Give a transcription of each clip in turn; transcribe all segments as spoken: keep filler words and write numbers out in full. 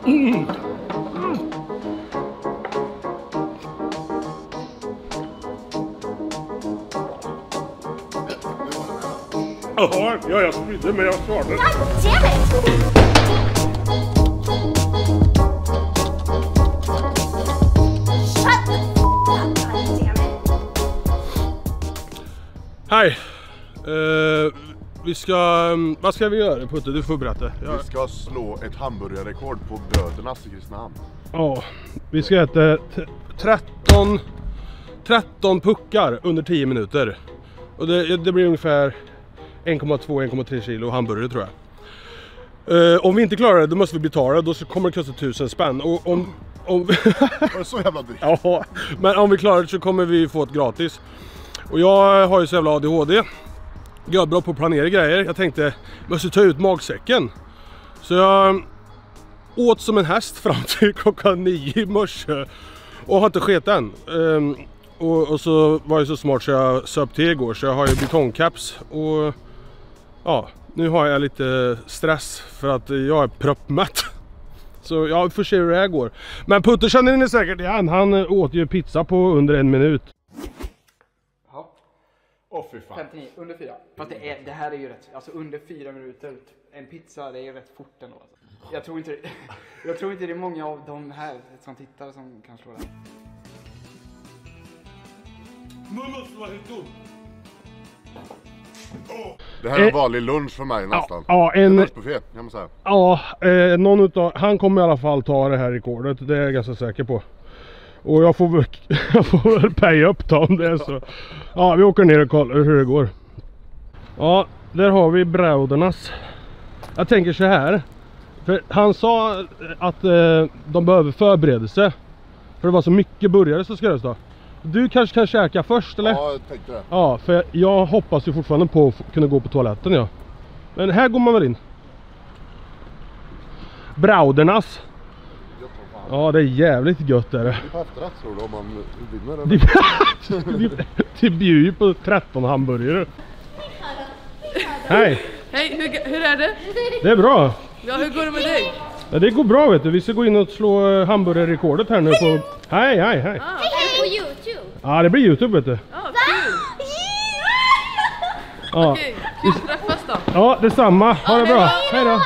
Mm. Jaha, ja, jag spydde men jag svarade. Hej. Uh, vi ska... Vad ska vi göra, Putte? Du får berätta. Jag... Vi ska slå ett hamburgarrekord på Brödernas i Kristinehamn. Ja, vi ska äta tretton, tretton puckar under tio minuter. Och det, det blir ungefär en komma två till en komma tre kilo hamburgare tror jag. Uh, om vi inte klarar det, då måste vi betala. Då kommer det kosta tusen spänn. Och om... om... Var det så jävla dyrt? Ja, men om vi klarar det så kommer vi få ett gratis. Och jag har ju så jävla A D H D. Jag är bra på att planera grejer. Jag tänkte, jag måste ta ut magsäcken. Så jag åt som en häst fram till klockan nio i morse. Och har inte sket än. Um, och, och så var jag så smart så jag söp till igår. Så jag har ju betongcaps. Och ja, nu har jag lite stress för att jag är proppmätt. Så jag får se hur det här går. Men Putte känner ni säkert igen. Han åt ju pizza på under en minut. Åh fy fan. femtionio, under fyra. Fast det, är, det här är ju rätt, alltså under fyra minuter, en pizza, det är ju rätt fort ändå. Alltså. Jag tror inte det, jag tror inte det är många av de här som tittar som kan slå det. Det här är en vanlig lunch för mig nästan. Ja, en lunchbuffé, kan man säga. Ja, eh, någon utav, han kommer i alla fall ta det här rekordet, det är jag ganska säker på. Och jag får väl, jag får väl pay upp då om det är så. Ja, vi åker ner och kollar hur det går. Ja, där har vi Brödernas. Jag tänker så här. För han sa att eh, de behöver förberedelse. För det var så mycket burgare så ska det stå. Du kanske kan käka först eller? Ja, jag tänkte det. Ja, för jag hoppas ju fortfarande på att kunna gå på toaletten, ja. Men här går man väl in. Brödernas. Ja, det är jävligt gött är det. Det är på efterrätt tror du om man vinner eller? Det bjuder ju på tretton hamburgare. Hej! Hej, hur, hur är det? Det är bra. Ja, hur går det med dig? Ja, det går bra vet du. Vi ska gå in och slå hamburgerrekordet här nu på... Hej, hej, hej! Ah, På YouTube. Ja, det blir YouTube vet du. ah, kul! Ja. Okej, kul att träffas då. Ja, detsamma. Ha det bra. Hej då!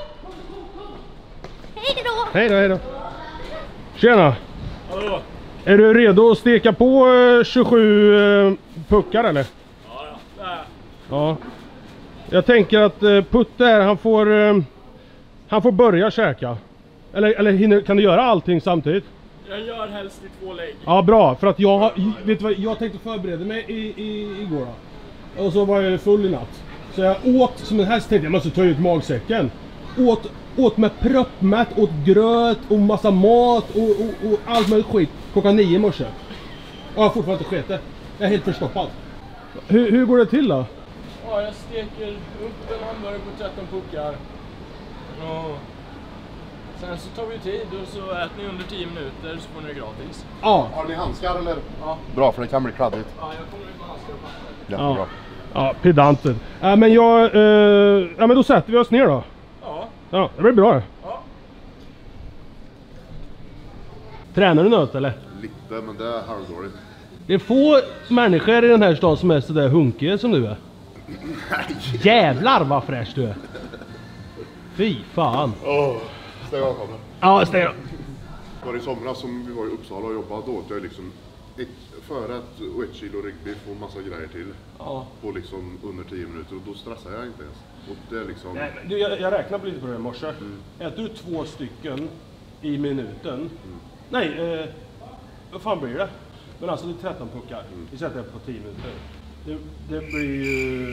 Hej då! Hej då, hej då! Tjena! Hallå. Är du redo att steka på eh, tjugosju eh, puckar eller? Ja, ja. Ja. Jag tänker att eh, Putte här, han får eh, han får börja käka. Eller, eller hinner, kan du göra allting samtidigt? Jag gör helst i två lägg. Ja, bra. För att jag har, vet du vad, jag tänkte förbereda mig i, i, igår då. Och så var jag full i natt. Så jag åt som en häst, tänkte jag måste ta ut magsäcken. Åt, åt med proppmätt, åt gröt och massa mat och, och, och allt möjligt skit. Klockan nio i morse. Och jag har fortfarande inte sketet. Jag är helt förstoppad. Hur, hur går det till då? Ja, jag steker upp en hamburgare på tretton puckar. Ja. Sen så tar vi tid och så äter ni under tio minuter så får ni det gratis. Ja. Har ni handskar eller? Ja. Bra, för det kan bli kladdigt. Ja, jag kommer ut med handskar och papper. Jättebra. Ja, ja pedanten. Äh, men jag... Eh, ja, men då sätter vi oss ner då. Ja. Ja, det blir bra. Ja. Tränar du något eller? Lite, men det är halvdåligt. Det är få människor i den här stan som är så där hunkiga som du är. Jävlar vad fräsch du är. Fy fan. Åh, stäng av kameran. Ja, stäng av. Var det i somras som vi var i Uppsala och jobbade, då åt jag liksom ett förrätt och ett kilo ryggbiff och massa grejer till. Ja. På liksom under tio minuter och då stressar jag inte ens. Och det är liksom... Nej, men du, jag, jag räknar på lite på det i morse. Mm. Äter du två stycken i minuten? Mm. Nej, eh, vad fan blir det? Men alltså det är tretton puckar. Mm. Vi sätter det på tio minuter. Det, det blir ju...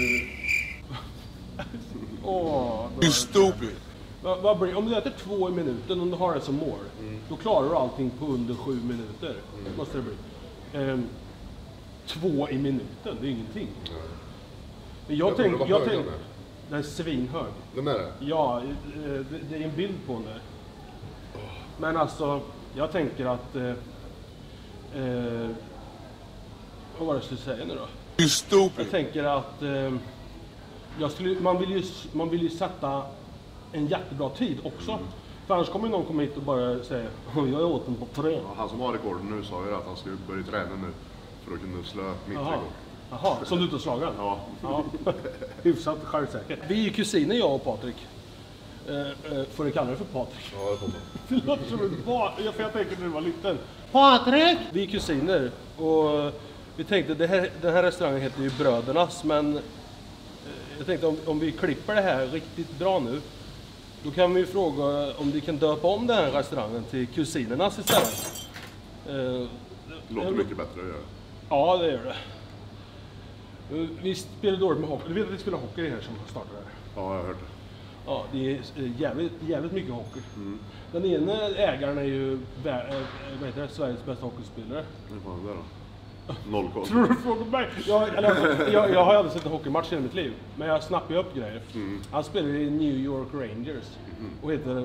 Åh, You stupid! Vad, vad blir, om du äter två i minuten, om du har det som mål, mm. då klarar du allting på under sju minuter. Mm. Måste det bli. Ehm, två i minuten, det är ingenting. Mm. Men jag tänker... Jag tänk, den är svinhög. Den är det? Ja, det, det är en bild på den där. Men alltså, jag tänker att... Eh, eh, vad var det jag skulle säga nu då? You stupid! Jag tänker att... Eh, jag skulle, man, vill ju, man vill ju sätta en jättebra tid också. Mm. För annars kommer någon komma hit och bara säga jag åt den på tre. Ja, han som har rekorden nu sa ju att han skulle börja träna nu för att kunna slå mitt Jaha. rekord. Jaha, som du inte har slagit? Ja. Ja. Hyfsat självsäker. Vi är kusiner jag och Patrik. Eh, eh, får ni kalla det för Patrik? Ja, det får man. Det låter som ett barn, jag för jag tänker när du var liten. Patrik! Vi är kusiner och vi tänkte, det här, den här restaurangen heter ju Brödernas, men eh, jag tänkte om, om vi klipper det här riktigt bra nu, då kan vi fråga om vi kan döpa om den här restaurangen till Kusinernas istället. Eh, Det låter mycket bättre att göra. Ja, det gör det. Eh, Vi spelar dåligt med hockey. Du vet att vi spelar hockey här som startar här. Ja, jag har hört det. Ja, det är eh, jävligt, jävligt mycket hockey. Den ena ägaren är ju vär, eh, vad heter det, Sveriges bästa hockeyspelare. Hur fan är det då? Noll koll. Tror du frågar mig? Jag, eller, jag, jag har aldrig sett en hockeymatch i hela mitt liv. Men jag snappar ju upp grejer. Han spelar i New York Rangers. Och heter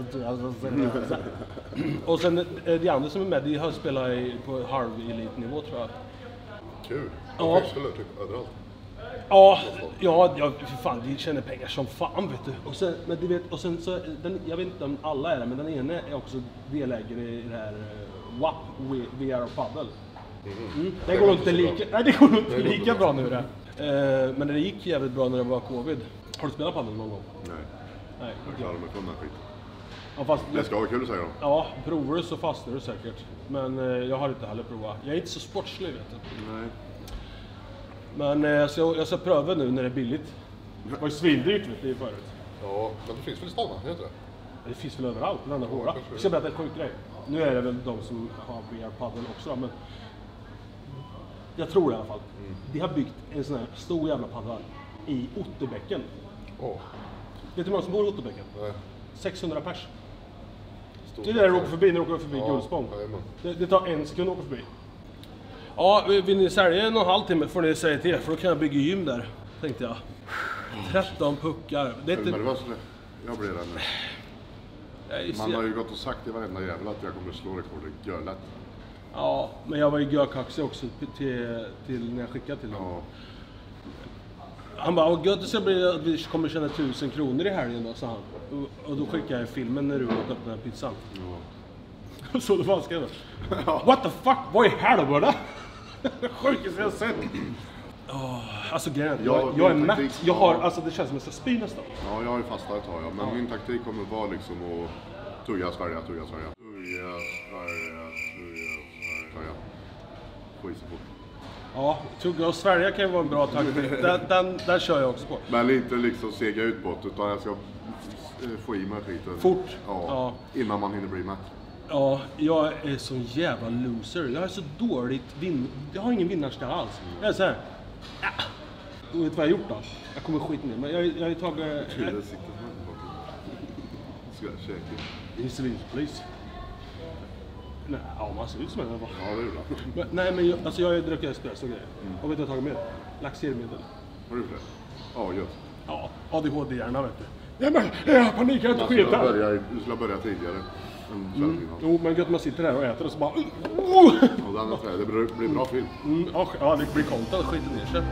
Och sen eh, de andra som är med, de har spelat i, på halv-elitnivå tror jag. Kul. Ja. Ja. Finns väl typ överallt. Ja, ja, ja, för fan, de tjänar pengar som fan vet du. Och sen, men du vet, och sen så, den, jag vet inte om alla är det, men den ena är också delägare i det här uh, W A P, V R och Paddle. Mm. Det går inte lika, nej, det går inte lika bra nu det. Uh, men det gick jävligt bra när det var covid. Har du spelat paddel någon gång? Nej, Nej. jag klarar mig från den här skiten. Ja, fast, Det ska vara kul säger de. ja, provar du så fastnar du säkert. Men uh, jag har inte heller provat. Jag är inte så sportslig vet du. Nej. Men uh, jag, ska, jag ska pröva nu när det är billigt. Det var ju svindyrt vet du förut. Ja, men det finns väl i stan, heter det? Det finns väl överallt, den andra håla. Jag ska berätta en sjuk grej. Nu är det väl de som har V R-paddeln också då, men jag tror det i alla fall. Mm. De har byggt en sån här stor jävla paddel i Otterbäcken. Åh. Vet du hur många som bor i Otterbäcken? Nej. sexhundra pers. Stor Det är där du åker förbi när du åker förbi Ja, Gullspång. jajamän. Det, det tar en sekund att åka förbi. Ja, vill ni sälja en och en halv timme får ni säga till, för då kan jag bygga gym där, tänkte jag. tretton puckar. Det är Är du inte... nervös eller? Jag blir det nu. Jag är så- Man har ju gått och sagt i varenda jävel att jag kommer slå rekordet görlätt. Ja, men jag var ju görkaxig också till, till när jag skickade till honom. Ja. Han bara, vad gött det ska bli att vi kommer tjäna tusen kronor i helgen då, sa han. Och, och då skickade jag filmen när du åt upp den här pizzan. Ja. Så det var skrev what the fuck, vad i helvete? Det sjukaste jag sett. Oh, alltså grejen, jag, Ja, jag är min mätt. taktik- Jag har, ja. alltså det känns som att jag ska spy nästan. Ja, jag har ju fastat ett tag ja. Men min taktik kommer vara liksom att tugga, svälja, tugga, svälja. Tugga, svälja, tugga, svälja. Skit så fort. Ja, tugga och svälja kan ju vara en bra taktik. Den, den, den kör jag också på. Men inte liksom sega ut bort utan jag ska eh, få i mig skiten. Fort? Ja, Ja. innan man hinner bli mätt. Ja, jag är så jävla loser. Jag är så dåligt vinn... Jag har ingen vinnarskalle alls. Jag är så här. Ja. Och vet du vad jag har gjort då? Jag kommer skita ner men jag, jag har ju tagit... Hur Jag, det sitter här bakom. Ska jag käka? det är civilpolis. Nej, ja man ser ut som en i alla fall. Ja, det gjorde jag. Men, nej men jag, alltså jag har ju druckit espresso och grejer. Och vet du vad jag har tagit med? Laxermedel. Har du gjort det? Ja, gött. Ja, A D H D-hjärna vet du. Nej men, jag har panik, jag har inte Du skulle skit här. börja, du skulle börja tidigare. Än kvällen innan. Jo men gött man sitter här och äter och så bara... Och den är trä. Det blir, blir bra film. Mm, ja, ja, det blir content, skiter ner sig.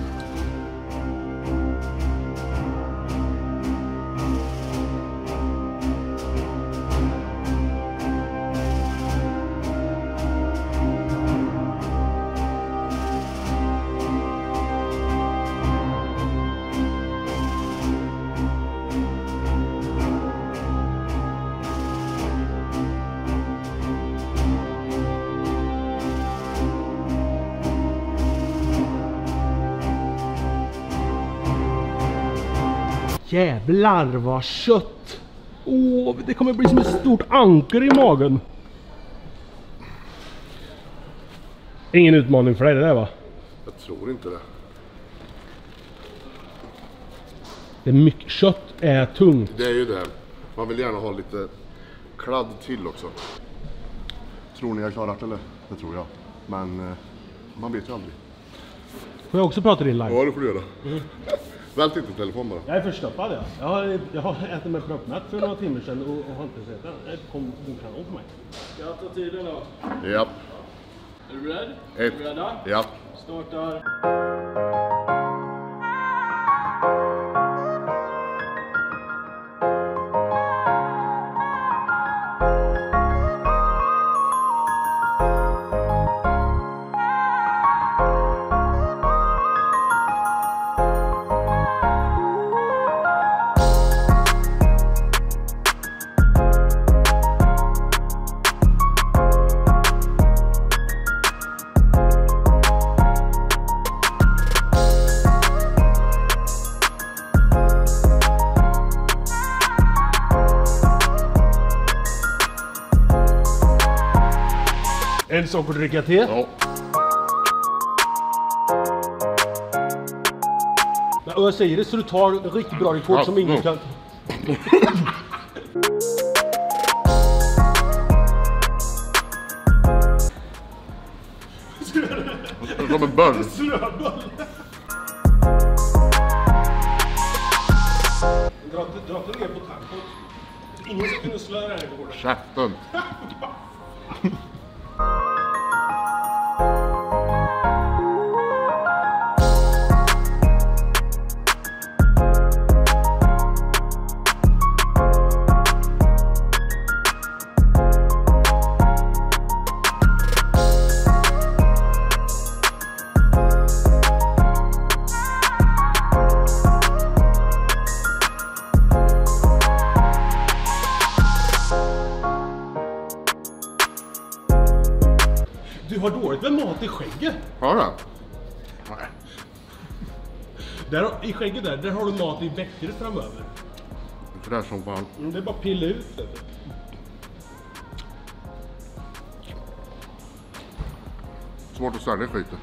Jävlar vad kött! Åh, det kommer bli som ett stort anker i magen. Ingen utmaning för dig det där va? Jag tror inte det. Det är mycket, kött är tungt. Det är ju det. Man vill gärna ha lite kladd till också. Tror ni jag klarar det eller? Det tror jag. Men eh, man vet ju aldrig. Får jag också prata din live? Ja, det får du göra. Vält inte telefon bara. Jag är förstoppad ja. Jag har, jag har ätit mig proppmätt för några timmar sedan och, och har inte sett den. Det kom kanon på mig. Ska jag ta tiden då? Ja. Är du beredd? Ett. Är du rädda? Ja. Startar. En sockerdricka te? Ja. Och jag säger det så du tar en riktigt bra rekord Ja, som ingen ja. kan... Som en böll. Dra inte dra inte ner på tempot. Ingen ska kunna slå det här rekordet. Käften. Du har dåligt med mat i skägget. Har du? Nej. Där, har- I skägget där, där har du mat i veckor framöver. För det är som fan. Mm, det är bara att pilla ut det. Svårt att sälja skiten.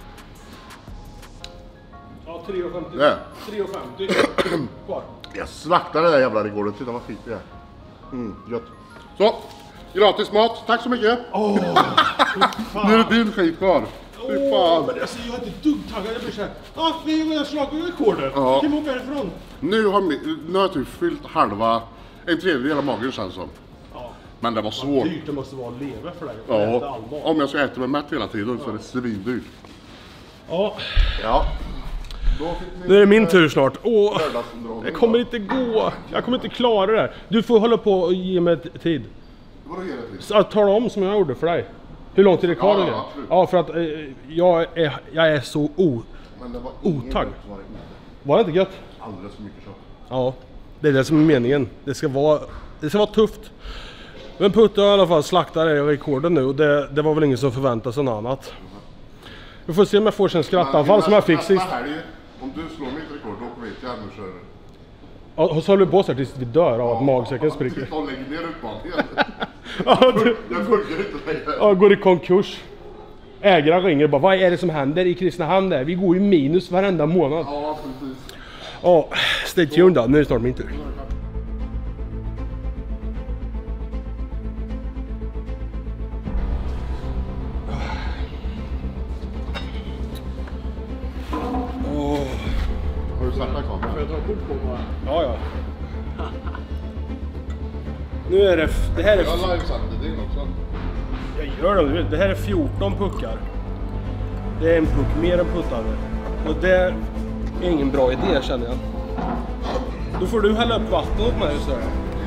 Ja, tre komma femtio. Det. tre komma femtio. Kvar. Jag slaktade det där jävla rekordet. Titta vad skit det är. Mm, gött. Så, gratis mat. Tack så mycket. Åh, Nu är det din skit kvar. Fy fan. men alltså, jag är inte dugg taggad. Jag blir såhär, ah, vi har redan slagit rekordet. Ja. Kan vi åka härifrån? Nu har, mi- nu har jag typ fyllt halva, en tredjedel av magen känns som. Ja. Men det var svårt. Dyrt det måste vara att leva för dig. Ja. Äta all Ja, mat. om jag ska äta mig mätt hela tiden så är det svindyrt. Ja, Ja. Då fick ni nu är det min tur snart. Åh, lördagsunderhållning. det kommer inte gå. Jag kommer inte klara det här. Du får hålla på och ge mig tid. Vadå hela tiden? Så att tala om som jag gjorde för dig. Hur långt är det kvar? Ja, nu? ja, absolut. Ja, för att eh, jag, är, jag är så o... Men det var ingen Otagg. som var ute. Var det inte gött? Alldeles för mycket kött. Ja, det är det som är meningen. Det ska vara, det ska vara tufft. Men Putte har i alla fall slaktat det rekorden nu och det, det var väl ingen som förväntade sig något annat. Vi får se om jag får sig en skrattanfall som jag fick sist. Nästa helg, om du slår mitt rekord, då kommer vi till Ännu kör. Ja, och så håller vi på så här tills vi dör av att magsäcken spricker. Jag lägger ner utmaningen. Ja, du, Jag följer inte längre. ja, går i konkurs. Ägaren ringer och bara, vad är det som händer i Kristinehamn där? Vi går i minus varenda månad. Ja, precis. Ja, stay tuned då. Nu är det snart min tur. Har du startat kameran? Får jag ta kort på bara? Ja, ja. Nu är det... Det här är... Jag har livesänder din också. Jag gör det, du vet. Det här är fjorton puckar. Det är en puck mer än puttande. Och det är ingen bra idé känner jag. Då får du hälla upp vatten åt mig så här.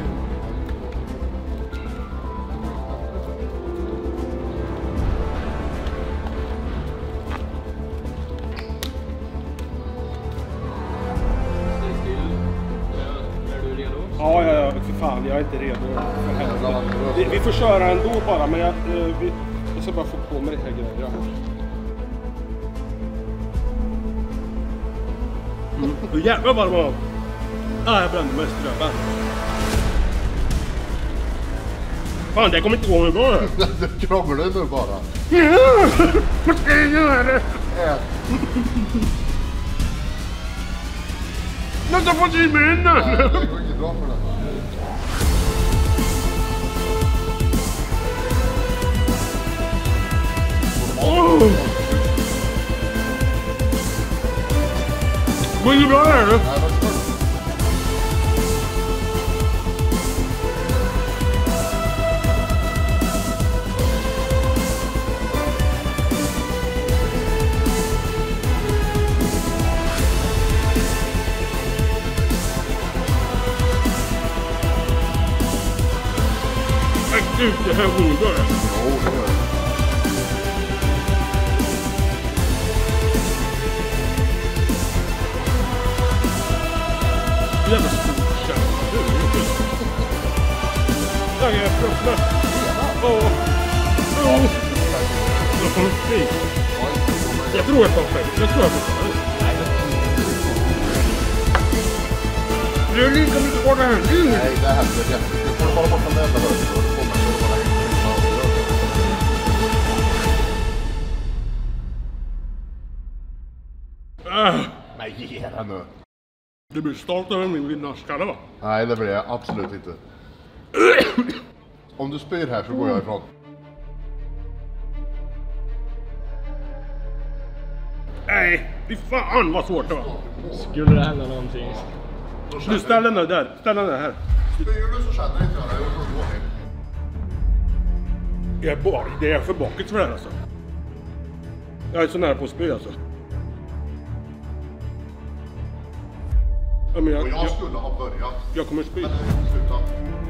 Är du redo? Ja, ja, ja, för fan, jag är inte redo. För helvete. vi, vi får köra ändå bara, men jag, eh, vi, jag ska bara få på mig det här grejerna. Mm. Hur jävla varm var. Ah, jag brände mig i ströben. Fan, det kommer inte gå med bra. Det krånglar nu bara. Vad ska jag göra? Ät. Låt mig få i munnen! Nej, det går inte bra för det. Oh. Går det bra här eller? Nej, vad ska du? Gud, det här går inte. Jo, det gör det. Jävla stort kärn. Jag är fruktad. Åh. Åh. Jag får en skit. Jag tror jag får en skit. Jag tror jag får en skit. Det är lika mycket kvar det här. Nej, det händer jättemycket. Du får bara bort den enda höger och då kommer det bara in. Nej, ge den nu. Du blir stolt över min vinnarskalle va? Nej, det blir jag absolut inte. Om du spyr här så går jag ifrån. Nej, fy fan vad svårt det var. Skulle det hända någonting? Du ställ den där, där. Ställ den där här. Spyr du så känner inte jag det. Jag får gå ner. Jag är bak, det är för bakigt för det här alltså. Jag är så nära på att spy alltså. Ja, men jag, Och jag jag, skulle ha börjat. jag kommer spy. Men sluta.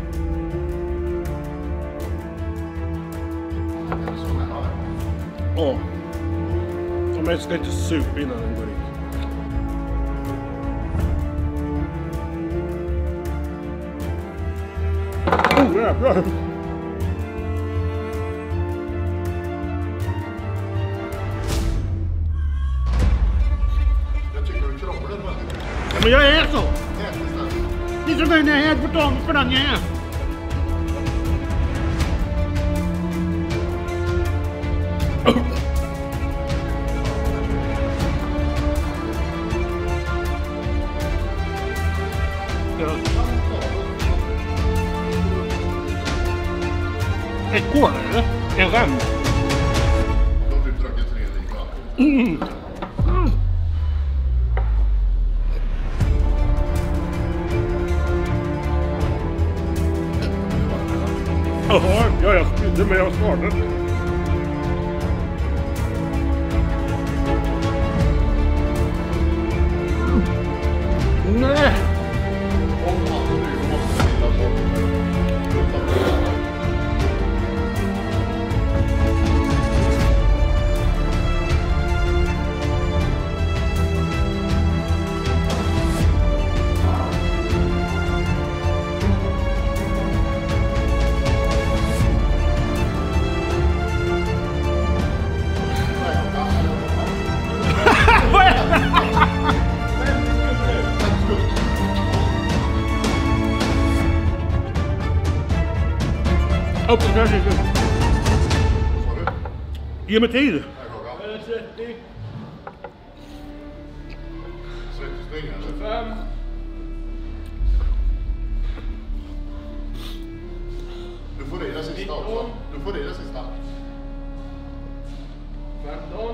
Jag är så nära. Ja. Ja, men jag ska inte supa innan den går in. Oh jävlar! Jag tycker du krånglar väldigt mycket. Ja, men jag är så! Jättesnällt. Det är så den är helt på dem för den jag är. Ett kol eller? En rem? De har typ druckit tre lika. Mm. Jaha, ja, jag spydde men jag svarade. Nej! Om han och du måste lilla så. Upp och kanske inte. Sa du? Ge mig tid. Här klockan. trettio, trettio stycken eller? fem, Du får i det sista också. Du får i det sista. femton,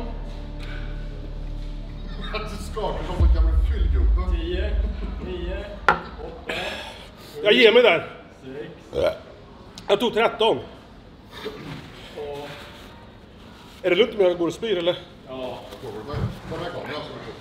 Att du skakar som en gammal fyllgubbe. tio, nio, åtta, Jag ger mig där. sex, Jag tog tretton. två, Är det lugnt om jag går och spyr eller? ja. Ta med kameran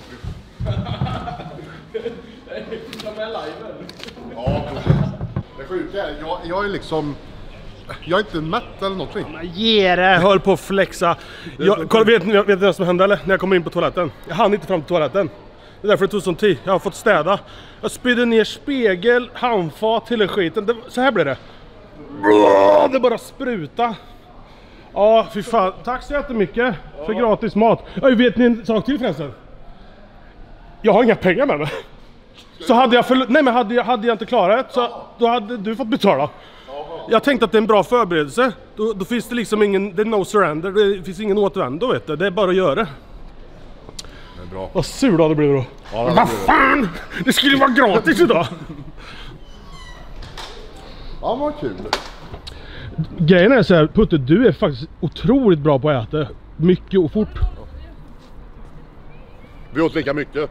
så är det. Ta med liven. Ja, precis. Det sjuka är, jag, jag är liksom... Jag är inte mätt eller någonting. Ge det! Jag höll på att flexa. Jag, kolla, vet ni vet ni vad som hände eller? När jag kom in på toaletten. Jag hann inte fram till toaletten. Det är därför det tog sån tid. Jag har fått städa. Jag spydde ner spegel, handfat, hela skiten. Det, så här blev det. Det bara spruta. Ja, fy fan. Tack så jättemycket för gratis mat. Jag vet ni en sak till förresten? Jag har inga pengar med mig. Så hade jag, förl- Nej, men hade, jag, hade jag inte klarat det så då hade du fått betala. Jag tänkte att det är en bra förberedelse. Då, då finns det liksom ingen, det är no surrender. Det finns ingen återvändo, vet du. Det är bara att göra. Det är bra. Vad sur då det blir då. Ja, det Vad blir det. fan! Det skulle ju vara gratis idag. Ja, vad kul. Grejen är så här, Putte, du är faktiskt otroligt bra på att äta. Mycket och fort. Vi åt lika mycket.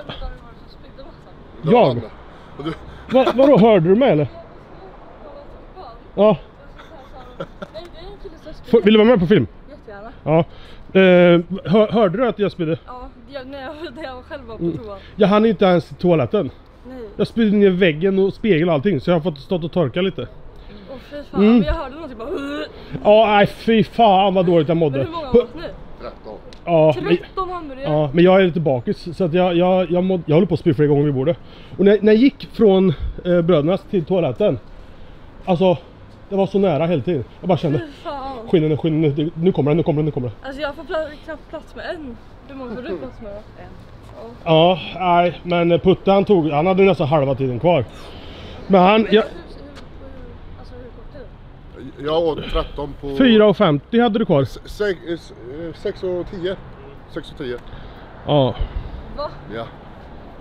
Jag? Och du, Va, vadå, hörde du mig eller? Ja. Nej, det är en kille som Får- spyr. Vill du vara med på film? Jättegärna. Ja. Eh, hör, hörde du att jag spydde? Ja, jag, när, jag, när jag själv var på toa. Jag hann inte ens till toaletten. Nej. Jag spydde ner väggen och spegel och allting. Så jag har fått stå och torka lite. Åh fy fan, Mm. men jag hörde någonting bara. "Ugh." Ja, nej fy fan vad dåligt jag mådde. Men hur många har Pu- gått nu? tretton. Ja, men, tretton hamburgare. ja, men jag är lite bakis. Så att jag, jag, jag, må, jag håller på att spy flera gånger vid bordet. Och när, när jag gick från eh, brödernas till toaletten. Alltså, det var så nära hela tiden. Jag bara kände, Fy fan. skinnen, skinnen, det- nu kommer den, nu kommer den, nu kommer den. Alltså jag får pla- knappt plats med en. Hur många får du plats med då? En. Ja, nej, men Putte han tog, han hade nästan halva tiden kvar. Men han, jag, Hur, hur, hur, alltså hur kort tid? Jag åt tretton på... fyra femtio hade du kvar. sex och tio. sex och tio. Ja. Va? Ja.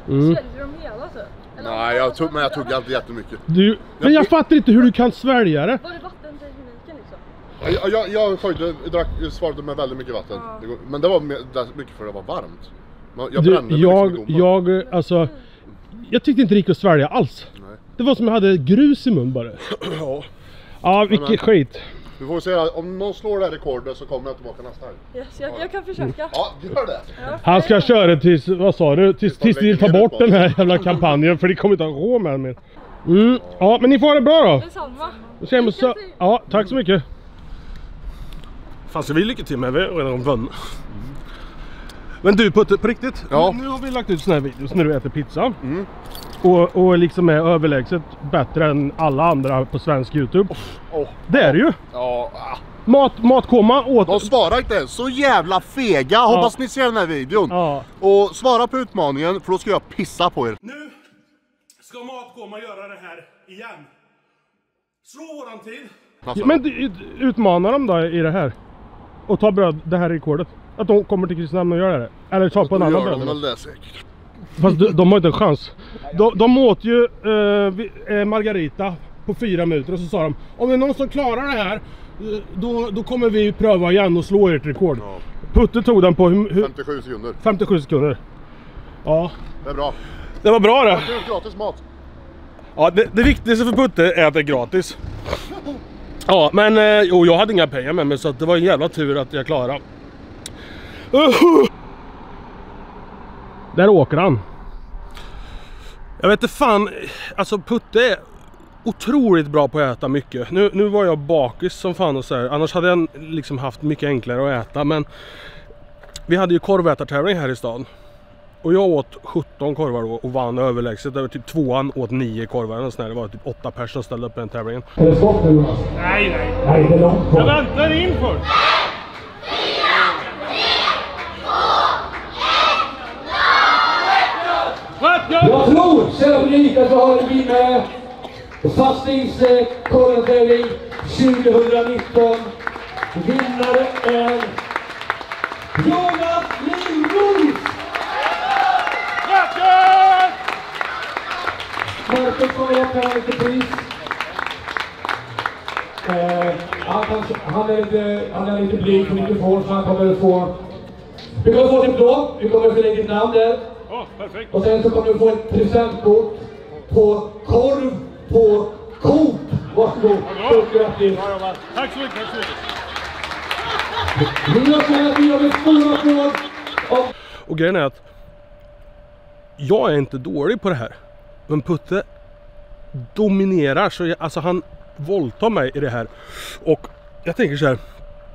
Sväljer de hela så? Eller Nej, jag tog, men jag tog inte jättemycket. Du, men jag fattar inte hur du kan svälja det. var det vattentekniken liksom? Jag, jag, jag, sjöjde, jag drack, jag svarade med väldigt mycket vatten. Ja. Det går- Men det var med, det var mycket för det var varmt. Man- Jag Du, brände mig liksom i jag, gommen. jag, alltså, jag tyckte inte det gick att svälja alls. Nej. Det var som jag hade grus i mun bara. Ja. Ja, vilket skit. Vi får se, om någon slår det här rekordet så kommer jag tillbaka nästa helg. Yes, jag, jag kan försöka. Ja, gör det. Han ska köra tills, vad sa du? Tills, tills vi tar bort den här jävla kampanjen, för det kommer inte ha råd med den mer. Mm. Ja, men ni får ha det bra då. Detsamma. Då ser vi så. Ja, tack så mycket. Fan, ska vi lycka till med? Vi har redan vunnit. Men du Putte, på riktigt? Ja. Nu har vi lagt ut såna här videos när du äter pizza. Mm. Och, och liksom är överlägset bättre än alla andra på svensk YouTube. Oh. Det är det ju. Ja. Mat, matkoma åt... De svarar inte ens. Så jävla fega. Hoppas ni ser den här videon. Ja. Och svara på utmaningen, för då ska jag pissa på er. Nu ska matkoma göra det här igen. Slå våran tid. Alltså. Men du, utmana dem då i det här. Och ta bröd, det här rekordet. Att de kommer till Kristinehamn och gör det. Eller ta på en Då annan gör bröd. de väl det säkert. Fast de, de har inte en chans. De, de åt ju eh, vi- eh, Margarita på fyra minuter och så sa de: om det är någon som klarar det här, eh, då, då kommer vi pröva igen och slå ert rekord. Ja. Putte tog den på hur, hur, femtiosju sekunder. femtiosju sekunder. Ja, Det är bra. det var bra det. Det är gratis mat. Ja, det, det viktigaste för Putte är att det är gratis. Ja, men eh, jo, jag hade inga pengar med mig, så att det var en jävla tur att jag klarade. Uh! Där åker han. Jag vet inte fan, alltså Putte är otroligt bra på att äta mycket. Nu, nu var jag bakis som fan och så här. Annars hade jag liksom haft mycket enklare att äta, men vi hade ju korvätartävling här i stan. Och jag åt sjutton korvar då och vann överlägset. Det var typ tvåan åt nio korvar. Och sådär. Det var typ åtta personer som ställde upp i den tävlingen. Är det stopp nu Jonas? Nej, nej. Nej, det är långt kvar. Jag väntar in först. Jag tror, kära publik, att vi har en vinnare på fastningskorrentävling tjugonitton. Vinnare är Jonas Lindros! Grattis! Marcus kommer upp här lite pris. Eh, han, kan, han, är lite, han är lite blyg på mikrofon, så han kommer att få... Vi kommer att få ditt blå, vi kommer att fylla in ditt namn där. Ja, perfekt. Och sen så kommer du få ett presentkort på korv på Coop. Varsågod. Stort grattis. Tack så mycket, tack så mycket. Vi har kunnat bidra med stora applåd. Och Och grejen är att jag är inte dålig på det här. Men Putte dominerar, så jag, alltså han våldtar mig i det här. Och jag tänker så här: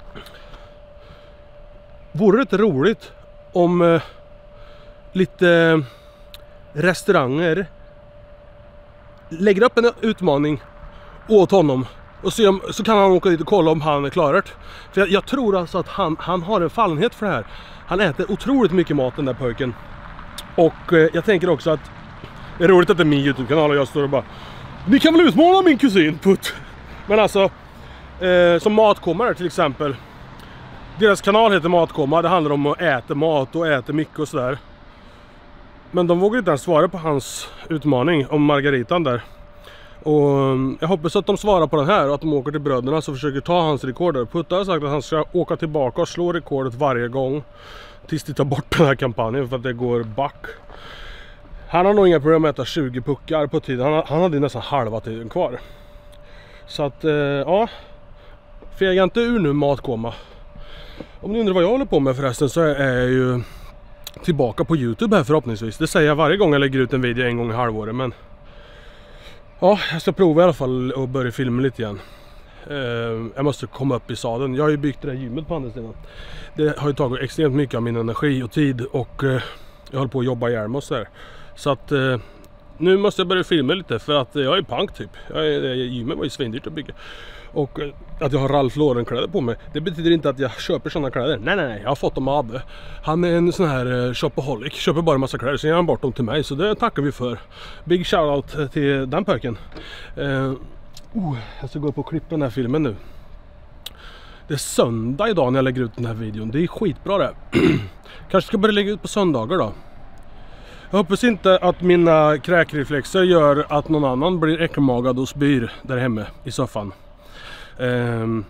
vore det inte roligt om eh, lite restauranger lägger upp en utmaning åt honom och se om, så kan han åka dit och kolla om han är klarat. För jag, jag tror alltså att han, han har en fallenhet för det här. Han äter otroligt mycket mat, den där pojken. Och eh, jag tänker också att det är roligt att det är min YouTube-kanal och jag står och bara: ni kan väl utmana min kusin Putt. Men alltså eh, som matkommare till exempel, deras kanal heter Matkomma. Det handlar om att äta mat och äta mycket och sådär. Men de vågar inte ens svara på hans utmaning om Margaritan där. Och jag hoppas att de svarar på den här och att de åker till bröderna så försöker ta hans rekorder. Putta har sagt att han ska åka tillbaka och slå rekordet varje gång tills de tar bort den här kampanjen, för att det går back. Han har nog inga problem med att äta tjugo puckar på tiden. Han, han hade nästan halva tiden kvar. Så att, eh, ja. Fega inte ur nu, Matkomma. Om ni undrar vad jag håller på med förresten, så är jag ju tillbaka på YouTube här förhoppningsvis. Det säger jag varje gång jag lägger ut en video en gång i halvåret, men ja, jag ska prova i alla fall och börja filma lite igen. Uh, jag måste komma upp i sadeln. Jag har ju byggt det där gymmet på andra sidan. Det har ju tagit extremt mycket av min energi och tid, och uh, jag håller på att jobba ihjäl mig och så där. Så att uh, nu måste jag börja filma lite, för att uh, jag är pank typ. Jag är, gymmet var ju svindyrt att bygga. Och uh, att jag har Ralph Lauren kläder på mig, det betyder inte att jag köper sådana kläder. Nej, nej, nej, jag har fått dem av. Han är en sån här uh, shopaholic, köper bara en massa kläder, så ger han bort dem till mig. Så det tackar vi för. Big shoutout till den pöken. Uh, oh, jag ska gå upp och klippa den här filmen nu. Det är söndag idag när jag lägger ut den här videon. Det är skitbra det. Kanske ska börja lägga ut på söndagar då. Jag hoppas inte att mina kräkreflexer gör att någon annan blir äckelmagad och spyr där hemma i soffan. Um,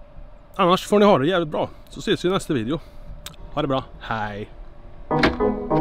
annars får ni ha det jävligt bra. Så ses vi i nästa video. Ha det bra. Hej!